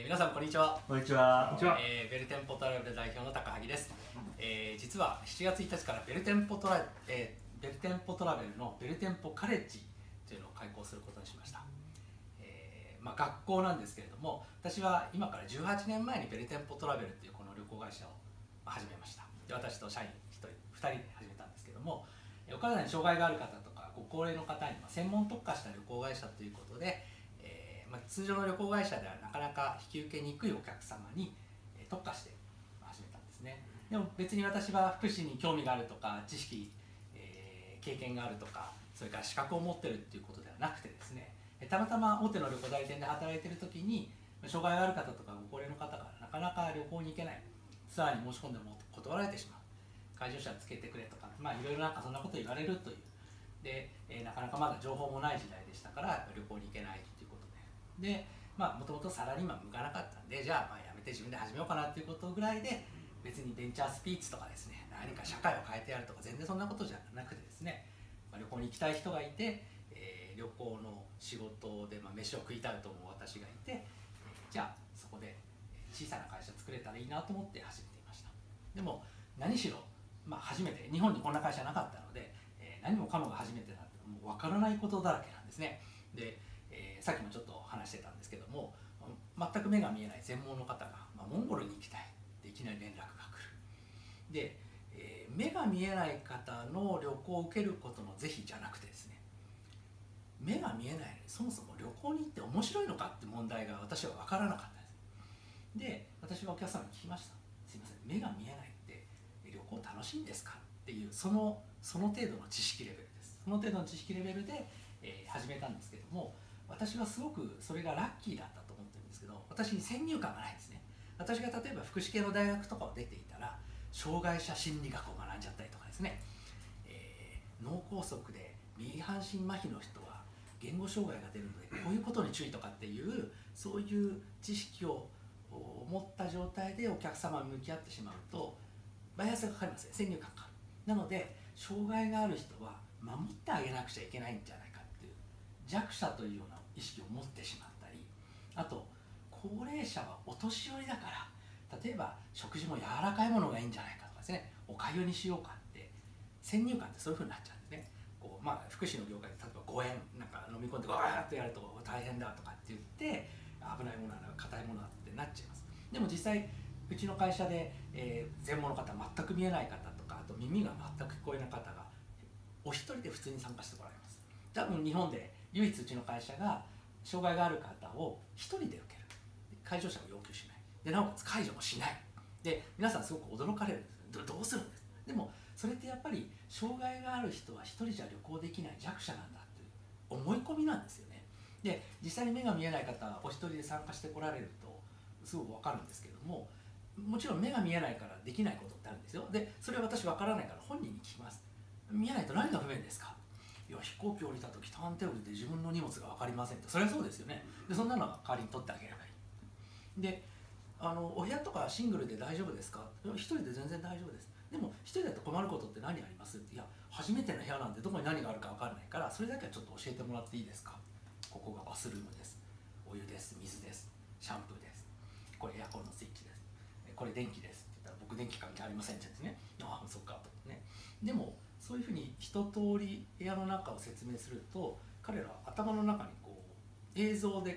皆さんこんにちは。 こんにちは。 ベルテンポトラベル代表の高萩です。実は7月1日からベルテンポトラベルのベルテンポカレッジというのを開講することにしました。学校なんですけれども、私は今から18年前にベルテンポトラベルというこの旅行会社を始めました。で、私と社員2人で始めたんですけども、お体に障害がある方とかご高齢の方に専門特化した旅行会社ということで、通常の旅行会社ではなかなか引き受けにくいお客様に特化して始めたんですね。でも別に私は福祉に興味があるとか知識、経験があるとか、それから資格を持ってるっていうことではなくてですね、たまたま大手の旅行代理店で働いている時に障害がある方とかご高齢の方がなかなか旅行に行けない、ツアーに申し込んでも断られてしまう、介助者つけてくれとか、いろいろそんなこと言われるというで、なかなかまだ情報もない時代でしたから旅行に行けないっていうことで、もともとサラリーマン向かなかったんで、じゃあやめて自分で始めようかなっていうことぐらいで、別にベンチャースピーチとかですね、何か社会を変えてやるとか全然そんなことじゃなくてですね、旅行に行きたい人がいて、旅行の仕事で飯を食いたいと思う私がいて、じゃあそこで小さな会社作れたらいいなと思って始めていました。でも何しろ、初めて日本にこんな会社なかったので、何もかもが初めてなんてもう分からないことだらけなんですね。で、さっきもちょっと話してたんですけども、全く目が見えない全盲の方が、モンゴルに行きたいっていきなり連絡が来る。で、目が見えない方の旅行を受けることの是非じゃなくてですね、目が見えないのにそもそも旅行に行って面白いのかって問題が私は分からなかったんです。で、私はお客様に聞きました。すいません、目が見えないって旅行楽しいんですかっていうその程度の知識レベルです。その程度の知識レベルで、始めたんですけども、私はすごくそれがラッキーだったと思ってるんですけど、私に先入観がないですね。私が例えば福祉系の大学とかを出ていたら障害者心理学を学んじゃったりとかですね、脳梗塞で右半身麻痺の人は言語障害が出るのでこういうことに注意とかっていうそういう知識を持った状態でお客様に向き合ってしまうとバイアスがかかりますね。先入観が。なので障害がある人は守ってあげなくちゃいけないんじゃないかっていう弱者というような意識を持ってしまったり、あと高齢者はお年寄りだから例えば食事も柔らかいものがいいんじゃないかとかですね、おかゆにしようかって先入観ってそういうふうになっちゃうんですね。福祉の業界で例えば5円なんか飲み込んでガーッとやると大変だとかって言って危ないものは硬いものだってなっちゃいます。でも実際うちの会社で、全盲の方、全く見えない方とか、あと耳が全く聞こえない方がお一人で普通に参加してこられます。多分日本で唯一うちの会社が障害がある方を一人で受ける、介助者を要求しないで、なおかつ介助もしないで、皆さんすごく驚かれるんです。どうするんです。でもそれってやっぱり障害がある人は一人じゃ旅行できない弱者なんだっていう思い込みなんですよね。で、実際に目が見えない方お一人で参加してこられるとすごく分かるんですけども、もちろん目が見えないからできないことってあるんですよ。で、それは私分からないから本人に聞きます。見えないと何が不便ですか。いや、飛行機降りた時ターンテーブルで自分の荷物が分かりませんと。それはそうですよね。で、そんなのは代わりに取ってあげればいい。で、お部屋とかシングルで大丈夫ですか。一人で全然大丈夫です。でも一人だと困ることって何ありますって。いや、初めての部屋なんでどこに何があるか分からないからそれだけはちょっと教えてもらっていいですか。ここがバスルームです、お湯です、水です、シャンプーです、これエアコンのスイッチです、これ電気ですって言ったら僕電気関係ありませんって言うんですね。ああ、そっかとね。でもそういうふうに一通り部屋の中を説明すると彼らは頭の中に映像で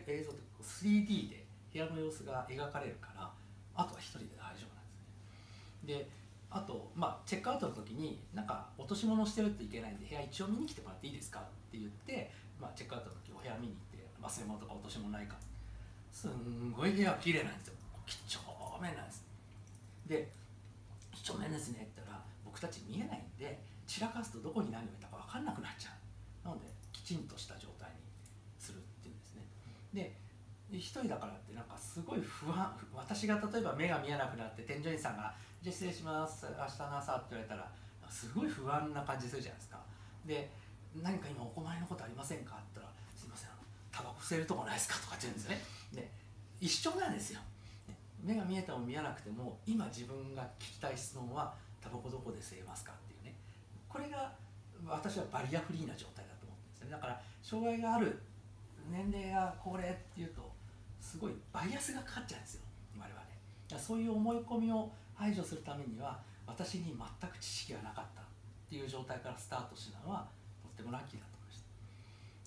3D で部屋の様子が描かれるから、あとは一人で大丈夫なんですね。で、あとチェックアウトの時になんか落とし物してるといけないんで部屋一応見に来てもらっていいですかって言って、チェックアウトの時お部屋見に行って忘れ物とか落とし物ないか、すんごい部屋綺麗なんですよ。几帳面なんです。で、几帳面ですねって言ったら僕たち見えないんで散らかすとどこに何を置いたか分かんなくなっちゃう。なのできちんとした状態にするっていうんですね。で、一人だからってなんかすごい不安、私が例えば目が見えなくなって添乗員さんが「じゃあ失礼します明日の朝」って言われたらすごい不安な感じするじゃないですか。で、何か今お困りのことありませんかって言ったら「すいません、タバコ吸えるとこないですか」とかって言うんですね。で、一緒なんですよ。目が見えても見えなくても今自分が聞きたい質問はタバコどこで吸えますかっていうね。これが私はバリアフリーな状態だと思ってるんですね。だから障害がある年齢が高齢っていうとすすごいバイアスがかかっちゃうんですよ我々。だからそういう思い込みを排除するためには私に全く知識がなかったっていう状態からスタートしたのはとってもラッキーだと思いました。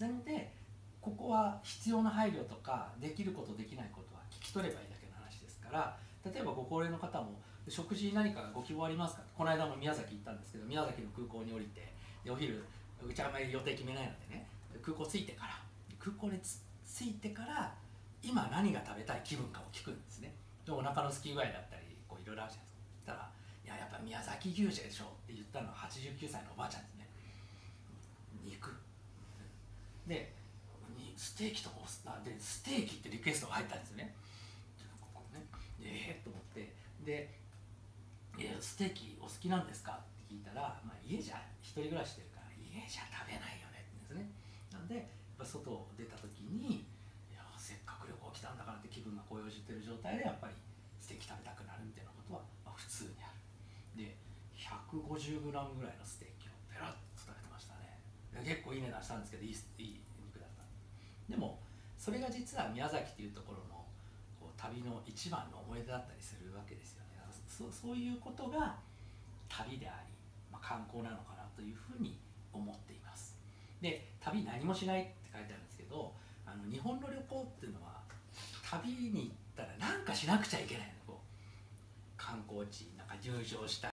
なのでここは必要な配慮とかできることできないことは聞き取ればいいだけの話ですから、例えばご高齢の方も食事に何かご希望ありますか、この間も宮崎行ったんですけど、宮崎の空港に降りてでお昼うちはあんまり予定決めないのでね、空港着いてから今何が食べたい気分かを聞くんですね。でお腹の空き具合だったりこういろいろあるじゃないですか。そしたら「いややっぱ宮崎牛でしょ」って言ったのは89歳のおばあちゃんですね。肉でステーキとかでステーキってリクエストが入ったんですよね。ここねと思ってでステーキお好きなんですかって聞いたら、家じゃ一人暮らししてるから家じゃ食べないよねって言うんですね。なんでやっぱ外出た時にせっかく旅行来たんだからって気分が高揚してる状態でやっぱりステーキ食べたくなるみたいなことは、普通にある。で 150g ぐらいのステーキをペラッと食べてましたね。結構いい値段したんですけどいい肉だった。でもそれが実は宮崎っていうところの旅の一番の思い出だったりするわけですよね。そういうことが旅であり、観光なのかなというふうに思っています。で旅何もしないって書いてあるんですけど、日本の旅行っていうのは旅に行ったら何かしなくちゃいけないの。観光地なんか入場した